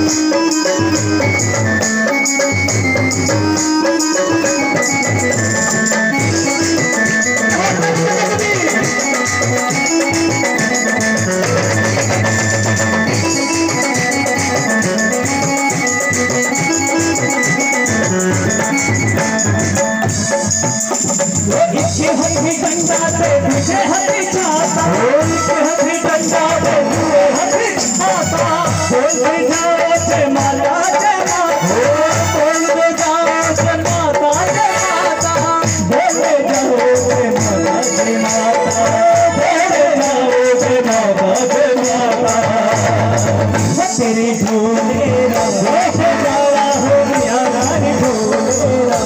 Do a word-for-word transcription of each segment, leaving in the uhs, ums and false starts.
इसे हथी डंडा दे तुझे हथी चाहता, इसे हथी डंडा दे तुझे हथी चाहता, बोल दे जाओ से माता जय माता, बोल दे जाओ से माता जय माता, बोल दे जाओ से माता जय माता, बोल दे जाओ से माता जय माता। तेरी ढोलेरा हो जावा हो गया रानी ढोलेरा,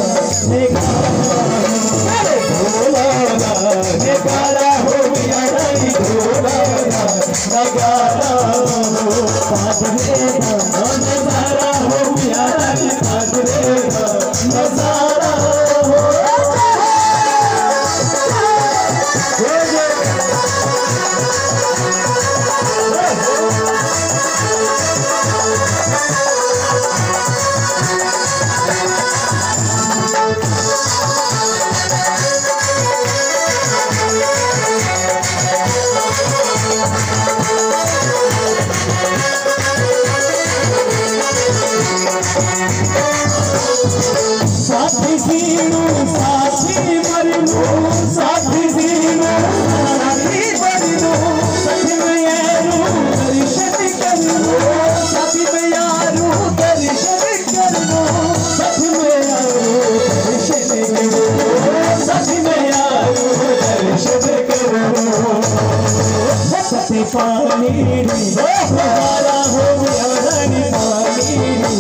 नगारा हो गया रानी ढोलेरा, नगारा हो पागलेरा, नजारा हो गया रानी पागलेरा, नजारा हो साथी जीनो साथी मरनो, साथी जीनो साथी मरनो, साथी में यारो दर्शन करनो, साथी में यारो दर्शन करनो, साथी में यारो दर्शन करनो, साथी में यारो दर्शन करनो। सती पानी हमारा हो गया रानी पानी,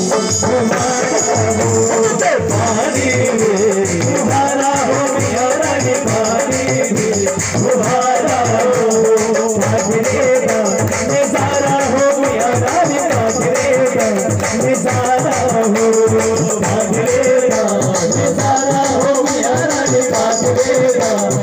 पानी हमारा हो गया रानी पानी, हमारा हो भागरेगा नजारा हो गया रानी भागरेगा, नजारा हो भागरेगा नजारा हो गया रानी भागरेगा।